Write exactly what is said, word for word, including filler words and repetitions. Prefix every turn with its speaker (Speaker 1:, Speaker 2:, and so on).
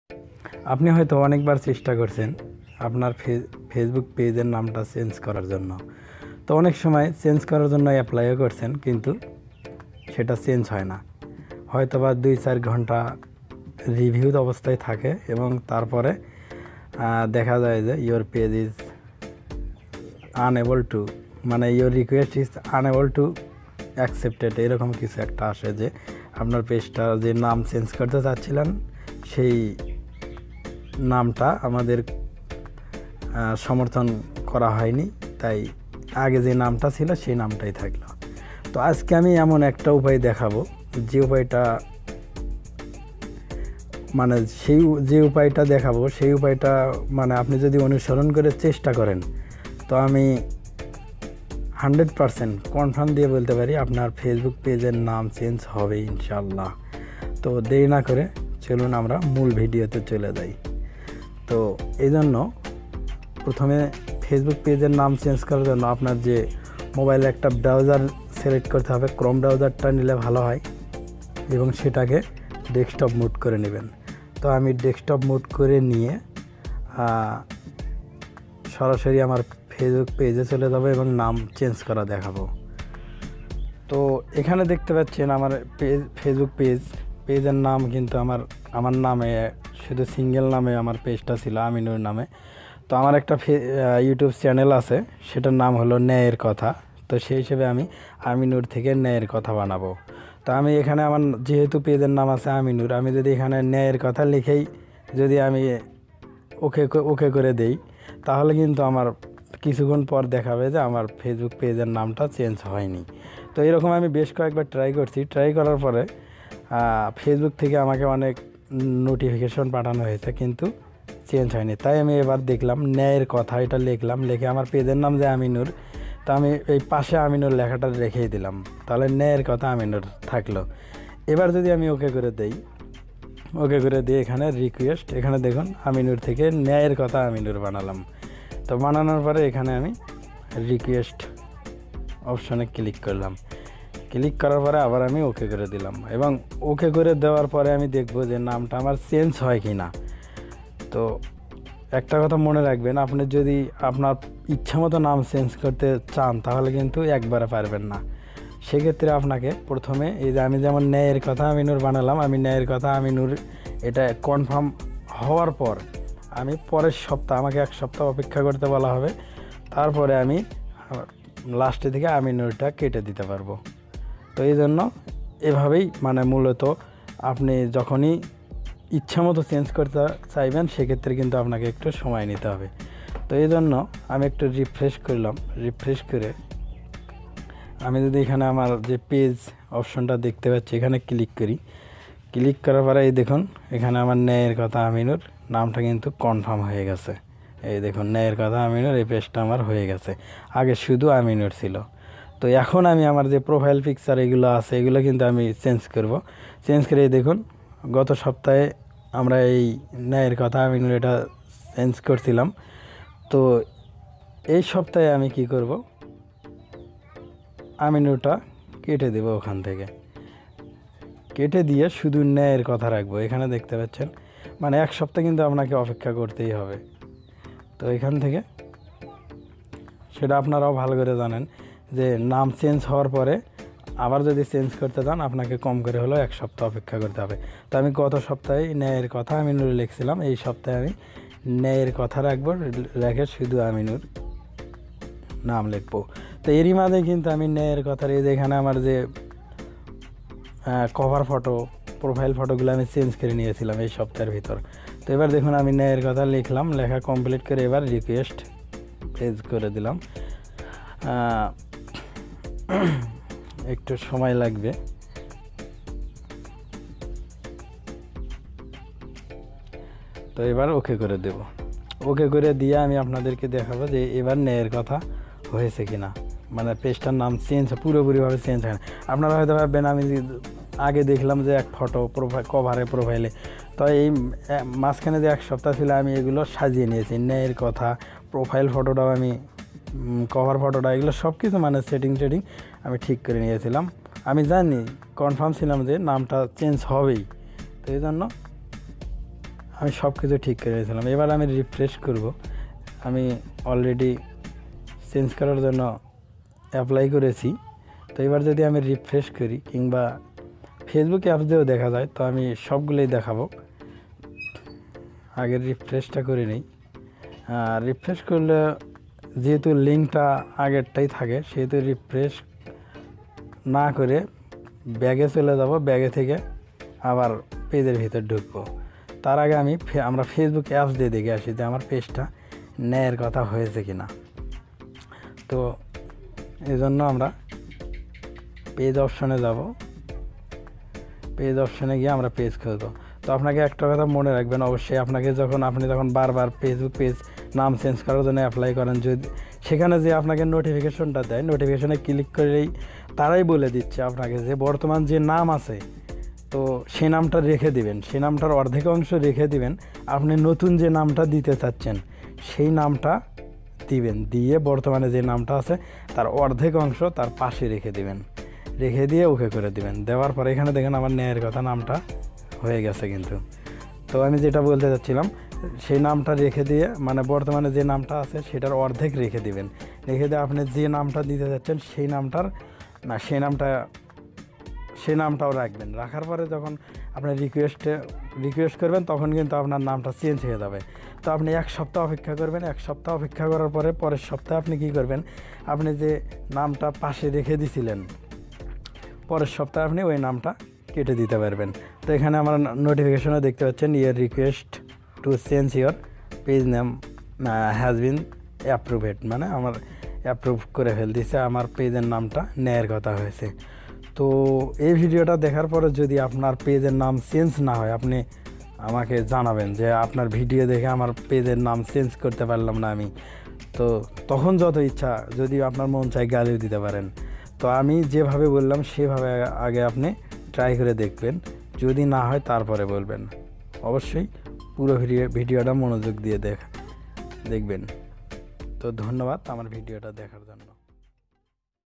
Speaker 1: আপনি হয়তো অনেকবার চেষ্টা করছেন আপনার ফেসবুক পেজের নামটা চেঞ্জ করার জন্য। তো অনেক সময় চেঞ্জ করার জন্য অ্যাপ্লাইও করছেন, কিন্তু সেটা চেঞ্জ হয় না। হয়তো বা দুই চার ঘন্টা রিভিউ অবস্থায় থাকে এবং তারপরে দেখা যায় যে your page is unable to, মানে your request is unable to accepted, এরকম কিছু একটা আসে যে আপনার পেজটা যে নাম চেঞ্জ করতে চাচ্ছিলেন সেই নামটা আমাদের সমর্থন করা হয়নি, তাই আগে যে নামটা ছিল সেই নামটাই থাকলো। তো আজকে আমি এমন একটা উপায় দেখাবো যে উপায়টা মানে সেই যে উপায়টা দেখাবো সেই উপায়টা মানে আপনি যদি অনুসরণ করে চেষ্টা করেন তো আমি হান্ড্রেড পারসেন্ট কনফার্ম দিয়ে বলতে পারি আপনার ফেসবুক পেজের নাম চেঞ্জ হবে ইনশাল্লাহ। তো দেরি না করে চলুন আমরা মূল ভিডিওতে চলে যাই। তো এই জন্য প্রথমে ফেসবুক পেজের নাম চেঞ্জ করার জন্য আপনার যে মোবাইলে একটা ব্রাউজার সিলেক্ট করতে হবে, ক্রোম ব্রাউজারটা নিলে ভালো হয় এবং সেটাকে ডেস্কটপ মোড করে নেবেন। তো আমি ডেস্কটপ মোড করে নিয়ে সরাসরি আমার ফেসবুক পেজে চলে যাবো এবং নাম চেঞ্জ করা দেখাবো। তো এখানে দেখতে পাচ্ছেন আমার পেজ ফেসবুক পেজ পেজের নাম কিন্তু আমার আমার নামে শুধু সিঙ্গেল নামে আমার পেজটা ছিল আমিনুর নামে। তো আমার একটা ইউটিউব চ্যানেল আছে, সেটার নাম হলো ন্যায়ের কথা। তো সেই হিসেবে আমি আমিনুর থেকে ন্যায়ের কথা বানাবো। তো আমি এখানে আমার যেহেতু পেজের নাম আছে আমিনুর, আমি যদি এখানে ন্যায়ের কথা লিখেই যদি আমি ওকে ওকে করে দেই তাহলে কিন্তু আমার কিছুক্ষণ পর দেখাবে যে আমার ফেসবুক পেজের নামটা চেঞ্জ হয়নি। তো এরকম আমি বেশ কয়েকবার ট্রাই করছি। ট্রাই করার পরে ফেসবুক থেকে আমাকে অনেক নোটিফিকেশন পাঠানো হয়েছে, কিন্তু চেঞ্জ হয়নি। তাই আমি এবার দেখলাম ন্যায়ের কথা, এটা লিখলাম, লিখে আমার পেজের নাম যে আমিনুর, তো আমি এই পাশে আমিনুর লেখাটা রেখেই দিলাম, তাহলে ন্যায়ের কথা আমিনুর থাকলো। এবার যদি আমি ওকে করে দেই, ওকে করে দিয়ে এখানে রিকোয়েস্ট, এখানে দেখুন আমিনুর থেকে ন্যায়ের কথা আমিনুর বানালাম। তো বানানোর পরে এখানে আমি রিকোয়েস্ট অপশানে ক্লিক করলাম। ক্লিক করার পরে আবার আমি ওকে করে দিলাম এবং ওকে করে দেওয়ার পরে আমি দেখব যে নামটা আমার চেঞ্জ হয় কি না। তো একটা কথা মনে রাখবেন, আপনি যদি আপনার ইচ্ছা মতো নাম চেঞ্জ করতে চান তাহলে কিন্তু একবারে পারবেন না। সেক্ষেত্রে আপনাকে প্রথমে এই যে আমি যেমন ন্যায়ের কথা আমিনুর বানালাম, আমি ন্যায়ের কথা আমিনুর এটা কনফার্ম হওয়ার পর আমি পরের সপ্তাহ, আমাকে এক সপ্তাহ অপেক্ষা করতে বলা হবে, তারপরে আমি লাস্টে থেকে আমিনুরটা কেটে দিতে পারবো। তো এই জন্য এভাবেই মানে মূলত আপনি যখনই ইচ্ছা মতো চেঞ্জ করতে চাইবেন সেক্ষেত্রে কিন্তু আপনাকে একটু সময় নিতে হবে। তো এই জন্য আমি একটু রিফ্রেশ করলাম। রিফ্রেশ করে আমি যদি এখানে আমার যে পেজ অপশনটা দেখতে পাচ্ছি এখানে ক্লিক করি, ক্লিক করার পরে এই দেখুন এখানে আমার ন্যায়ের কথা আমিনুর নামটা কিন্তু কনফার্ম হয়ে গেছে। এই দেখুন ন্যায়ের কথা আমিনুর, এই পেজটা আমার হয়ে গেছে। আগে শুধু আমিনুর ছিল। তো এখন আমি আমার যে প্রোফাইল পিকচার এগুলো আছে এগুলো কিন্তু আমি চেঞ্জ করব। চেঞ্জ করে দেখুন গত সপ্তাহে আমরা এই ন্যায়ের কথা আমিনুর এটা চেঞ্জ করছিলাম। তো এই সপ্তাহে আমি কি করব, আমিনুরটা কেটে দেব, ওখান থেকে কেটে দিয়ে শুধু ন্যায়ের কথা রাখবো। এখানে দেখতে পাচ্ছেন মানে এক সপ্তাহ কিন্তু আপনাকে অপেক্ষা করতেই হবে। তো এখান থেকে সেটা আপনারাও ভালো করে জানেন যে নাম চেঞ্জ হওয়ার পরে আবার যদি চেঞ্জ করতে চান আপনাকে কম করে হলেও এক সপ্তাহ অপেক্ষা করতে হবে। তো আমি গত সপ্তাহে ন্যায়ের কথা আমিনুর লিখছিলাম, এই সপ্তাহে আমি ন্যায়ের কথা রাখবো, রেখে শুধু আমিনুর নাম লিখবো। তো এরই মাঝে কিন্তু আমি ন্যায়ের কথার এই যে এখানে আমার যে কভার ফটো প্রোফাইল ফটোগুলো আমি চেঞ্জ করে নিয়েছিলাম এই সপ্তাহের ভিতর। তো এবার দেখুন আমি ন্যায়ের কথা লিখলাম, লেখা কমপ্লিট করে এবার রিকোয়েস্ট পেজ করে দিলাম। একটু সময় লাগবে। তো এবার ওকে করে দেব। ওকে করে দিয়ে আমি আপনাদেরকে দেখাবো যে এবার ন্যায়ের কথা হয়েছে কিনা, মানে পেজটার নাম চেঞ্জ পুরোপুরিভাবে চেঞ্জ হয় না। আপনারা হয়তো ভাববেন আমি আগে দেখলাম যে এক ফটো প্রোফাইল কভারে প্রোফাইলে, তো এই মাঝখানে যে এক সপ্তাহ ছিল আমি এগুলো সাজিয়ে নিয়েছি। ন্যায়ের কথা প্রোফাইল ফটোটাও আমি কভার ফটোটা এগুলো সব কিছু মানে সেটিং টেটিং আমি ঠিক করে নিয়েছিলাম। আমি জানি কনফার্ম ছিলাম যে নামটা চেঞ্জ হবেই। তো এই জন্য আমি সব কিছু ঠিক করে দিয়েছিলাম। এবার আমি রিফ্রেশ করব। আমি অলরেডি চেঞ্জ করার জন্য অ্যাপ্লাই করেছি। তো এবার যদি আমি রিফ্রেশ করি কিংবা ফেসবুক অ্যাপস দিয়েও দেখা যায়, তো আমি সবগুলোই দেখাবো। আগের রিফ্রেশটা করে নিই। রিফ্রেশ করলে যেহেতু লিঙ্কটা আগেরটাই থাকে, সেহেতু রিফ্রেশ না করে ব্যাগে চলে যাব। ব্যাগে থেকে আবার পেজের ভিতর ঢুকবো। তার আগে আমি আমরা ফেসবুক অ্যাপস দিয়ে দেখে আসি যে আমার পেজটা ন্যায়ের কথা হয়েছে কি না। তো এই জন্য আমরা পেজ অপশানে যাব। পেজ অপশানে গিয়ে আমরা পেজ খুঁজবো। তো আপনাকে একটা কথা মনে রাখবেন, অবশ্যই আপনাকে যখন আপনি যখন বারবার ফেসবুক পেজ নাম চেঞ্জ করার জন্য অ্যাপ্লাই করেন, যদি সেখানে যে আপনাকে নোটিফিকেশনটা দেয়, নোটিফিকেশনে ক্লিক করেই তারাই বলে দিচ্ছে আপনাকে যে বর্তমান যে নাম আছে, তো সেই নামটা রেখে দিবেন। সেই নামটার অর্ধেক অংশ রেখে দিবেন। আপনি নতুন যে নামটা দিতে চাচ্ছেন সেই নামটা দিবেন, দিয়ে বর্তমানে যে নামটা আছে তার অর্ধেক অংশ তার পাশে রেখে দিবেন। রেখে দিয়ে ওকে করে দিবেন। দেওয়ার পরে এখানে দেখেন আমার ন্যায়ের কথা নামটা হয়ে গেছে কিন্তু। তো আমি যেটা বলতে চাচ্ছিলাম, সেই নামটা রেখে দিয়ে মানে বর্তমানে যে নামটা আছে সেটার অর্ধেক রেখে দিবেন। রেখে দিয়ে আপনি যে নামটা দিতে চাচ্ছেন সেই নামটার না সেই নামটা সেই নামটাও রাখবেন। রাখার পরে যখন আপনি রিকোয়েস্টে রিকোয়েস্ট করবেন তখন কিন্তু আপনার নামটা চেঞ্জ হয়ে যাবে। তো আপনি এক সপ্তাহ অপেক্ষা করবেন। এক সপ্তাহ অপেক্ষা করার পরে পরের সপ্তাহে আপনি কী করবেন, আপনি যে নামটা পাশে রেখে দিয়েছিলেন পরের সপ্তাহে আপনি ওই নামটা কেটে দিতে পারবেন। তো এখানে আমার নোটিফিকেশনে দেখতে পাচ্ছেন your request to change your page name has been approved, মানে আমার অ্যাপ্রুভ করে ফেল দিছে, আমার পেজের নামটা ন্যায়ের কথা হয়েছে। তো এই ভিডিওটা দেখার পরে যদি আপনার পেজের নাম চেঞ্জ না হয়, আপনি আমাকে জানাবেন যে আপনার ভিডিও দেখে আমার পেজের নাম চেঞ্জ করতে পারলাম না আমি। তো তখন যত ইচ্ছা যদি আপনার মন চায় গালিও দিতে পারেন। তো আমি যেভাবে বললাম সেভাবে আগে আপনি ট্রাই করে দেখবেন। যদি না হয় তারপরে বলবেন। অবশ্যই পুরো ভিডিও ভিডিওটা মনোযোগ দিয়ে দেখ দেখবেন। তো ধন্যবাদ আমার ভিডিওটা দেখার জন্য।